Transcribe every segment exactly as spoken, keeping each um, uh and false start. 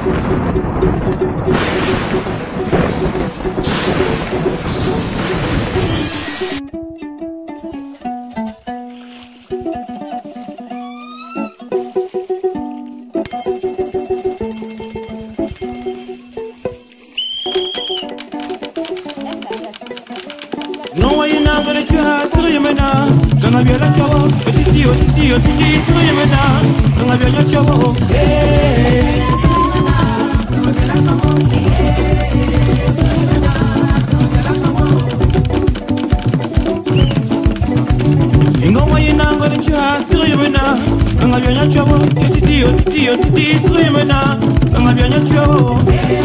No way na gonna try so you mena Gonna be a chowo Titi o titi o titi so you mena Gonna be a chowo Hey Ingo way na gonna try so you mena Gonna be a chowo Titi o titi o titi so you mena Gonna be a chowo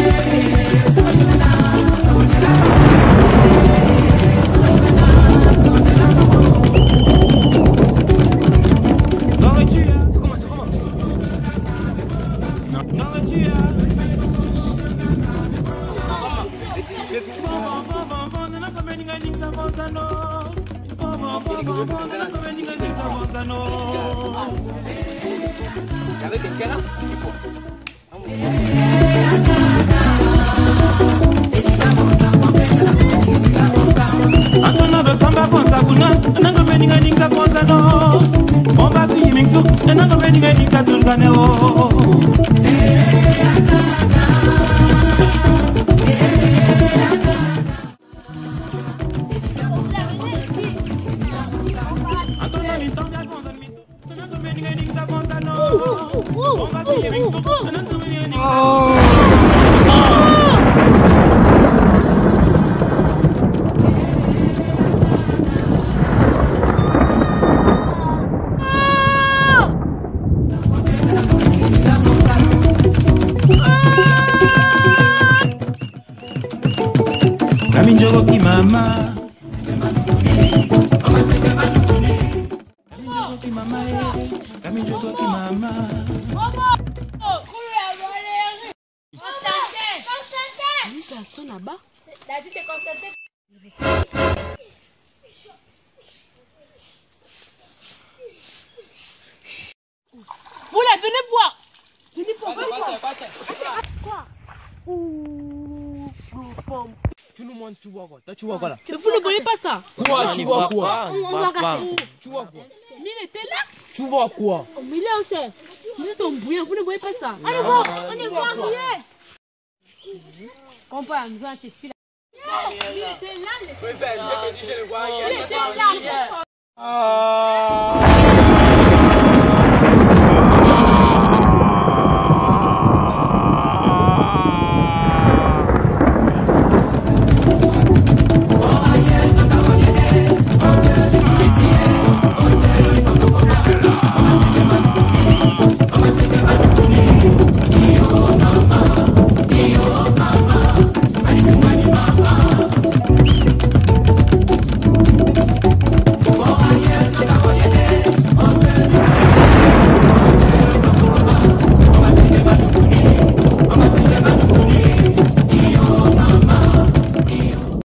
Kami njogo ki mama Kami njogo ki mama Kami njogo ki mama Personne là-bas. Daddy s'est concentré. Vous là, venez voir. Venez voir. Quoi? Quoi? Tu nous montres, tu vois quoi? Toi, tu vois quoi là? Mais vous ne voyez pas ça? Quoi? Tu vois quoi? On va casser. Tu vois quoi? Mais il était là. Tu vois quoi? Mais il est aussi. Vous êtes en bouillant, vous ne voyez pas ça? Allez voir, on est voir bouillir. Comprends, nous allons te filer. Il était là. Oui, ben, je te dis, je le vois. Il était là. Ah.